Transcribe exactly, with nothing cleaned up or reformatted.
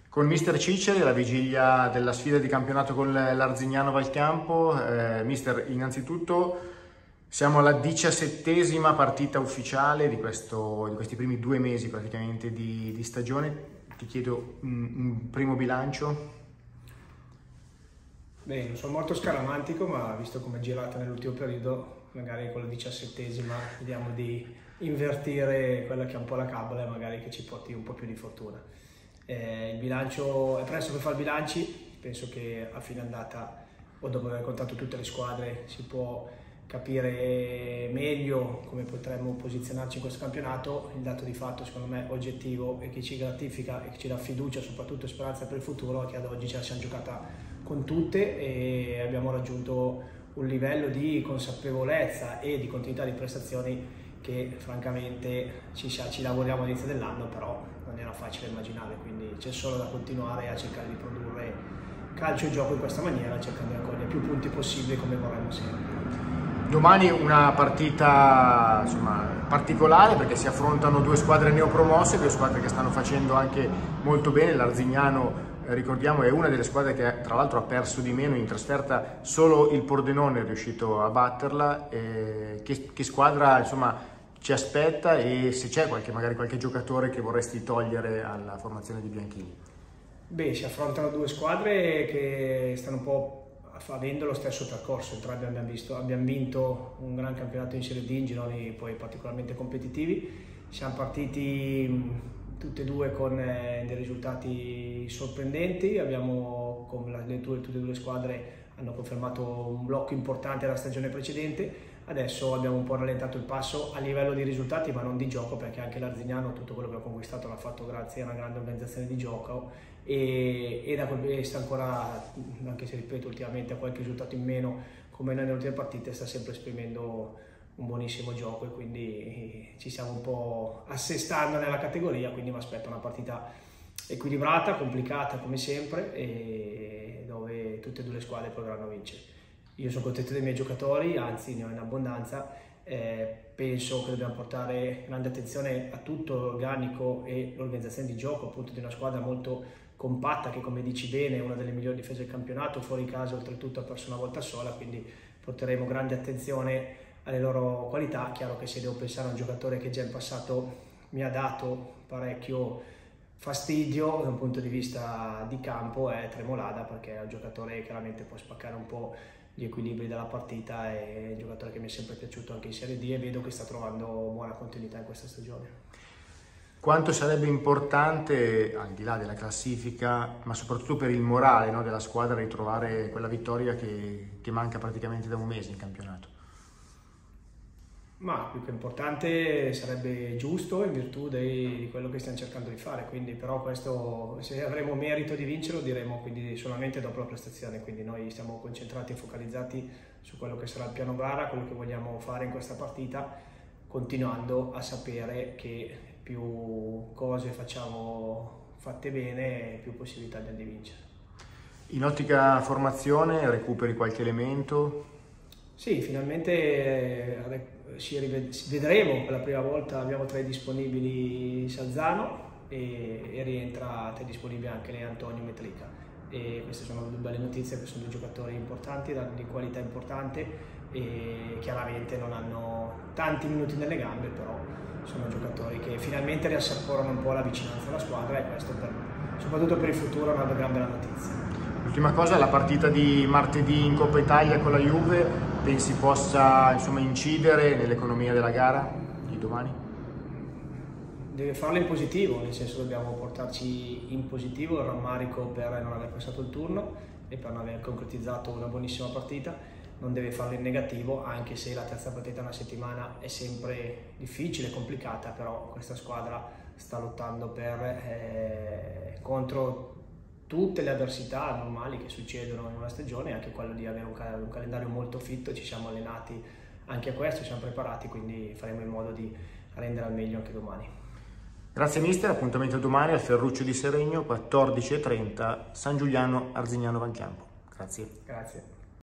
Con mister Ciceri, alla vigilia della sfida di campionato con l'Arzignano Valcampo. Eh, mister, innanzitutto siamo alla diciassettesima partita ufficiale di, questo, di questi primi due mesi praticamente di, di stagione. Ti chiedo un, un primo bilancio. Beh, non sono molto scaramantico, ma visto come è girata nell'ultimo periodo, magari con la diciassettesima vediamo di invertire quella che è un po' la cabala e magari che ci porti un po' più di fortuna. Eh, il bilancio, è presto per fare bilanci, penso che a fine andata o dopo aver contato tutte le squadre si può capire meglio come potremmo posizionarci in questo campionato. Il dato di fatto secondo me oggettivo e che ci gratifica e che ci dà fiducia, soprattutto speranza per il futuro, è che ad oggi ce la siamo giocata con tutte e abbiamo raggiunto un livello di consapevolezza e di continuità di prestazioni che francamente ci, ci lavoriamo all'inizio dell'anno, però non era facile immaginare, quindi c'è solo da continuare a cercare di produrre calcio e gioco in questa maniera, cercando di raccogliere più punti possibili come vorremmo sempre. Domani una partita insomma, particolare, perché si affrontano due squadre neopromosse, due squadre che stanno facendo anche molto bene. L'Arzignano, eh, ricordiamo, è una delle squadre che tra l'altro ha perso di meno in trasferta, solo il Pordenone è riuscito a batterla. Eh, che, che squadra insomma, ci aspetta e se c'è qualche, magari qualche giocatore che vorresti togliere alla formazione di Bianchini? Beh, si affrontano due squadre che stanno un po' avendo lo stesso percorso. Entrambi abbiamo, visto, abbiamo vinto un gran campionato in Serie D in gironi poi particolarmente competitivi. Siamo partiti tutte e due con eh, dei risultati sorprendenti. Abbiamo, con le due, tutte e due le squadre hanno confermato un blocco importante della stagione precedente. Adesso abbiamo un po' rallentato il passo a livello di risultati, ma non di gioco, perché anche l'Arzignano tutto quello che ha conquistato l'ha fatto grazie a una grande organizzazione di gioco e, e, da, e sta ancora, anche se ripeto ultimamente ha qualche risultato in meno come noi nelle ultime partite, sta sempre esprimendo un buonissimo gioco e quindi ci stiamo un po' assestando nella categoria, quindi mi aspetto una partita equilibrata, complicata come sempre e dove tutte e due le squadre potranno vincere. Io sono contento dei miei giocatori, anzi ne ho in abbondanza, eh, penso che dobbiamo portare grande attenzione a tutto l'organico e l'organizzazione di gioco appunto di una squadra molto compatta che, come dici bene, è una delle migliori difese del campionato, fuori casa oltretutto ha perso una volta sola, quindi porteremo grande attenzione alle loro qualità. Chiaro che se devo pensare a un giocatore che già in passato mi ha dato parecchio fastidio da un punto di vista di campo è Tremolada, perché è un giocatore che chiaramente può spaccare un po' gli equilibri della partita, è un giocatore che mi è sempre piaciuto anche in Serie D e vedo che sta trovando buona continuità in questa stagione. Quanto sarebbe importante, al di là della classifica, ma soprattutto per il morale, no, della squadra, ritrovare quella vittoria che, che manca praticamente da un mese in campionato? Ma più che importante sarebbe giusto in virtù di quello che stiamo cercando di fare, quindi però questo, se avremo merito di vincerlo, diremo quindi solamente dopo la prestazione, quindi noi stiamo concentrati e focalizzati su quello che sarà il piano gara, quello che vogliamo fare in questa partita, continuando a sapere che più cose facciamo fatte bene, più possibilità abbiamo di vincere. In ottica formazione recuperi qualche elemento? Sì, finalmente ci vedremo per la prima volta, abbiamo tra i disponibili Salzano e, e rientra tra i disponibili anche Antonio Metrica. E queste sono due belle notizie, che sono due giocatori importanti, di qualità importante e chiaramente non hanno tanti minuti nelle gambe, però sono giocatori che finalmente riassaporano un po' la vicinanza alla squadra e questo per, soprattutto per il futuro è una gran bella notizia. L'ultima cosa, la partita di martedì in Coppa Italia con la Juve, pensi possa insomma, incidere nell'economia della gara di domani? Deve farlo in positivo, nel senso dobbiamo portarci in positivo il rammarico per non aver passato il turno e per non aver concretizzato una buonissima partita, non deve farlo in negativo, anche se la terza partita in una settimana è sempre difficile, complicata, però questa squadra sta lottando per, eh, contro tutte le avversità normali che succedono in una stagione, anche quello di avere un, cal un calendario molto fitto, ci siamo allenati anche a questo, ci siamo preparati, quindi faremo in modo di rendere al meglio anche domani. Grazie mister, appuntamento domani al Ferruccio di Seregno, quattordici e trenta, San Giuliano Arzignano Valcampo. Grazie. Grazie.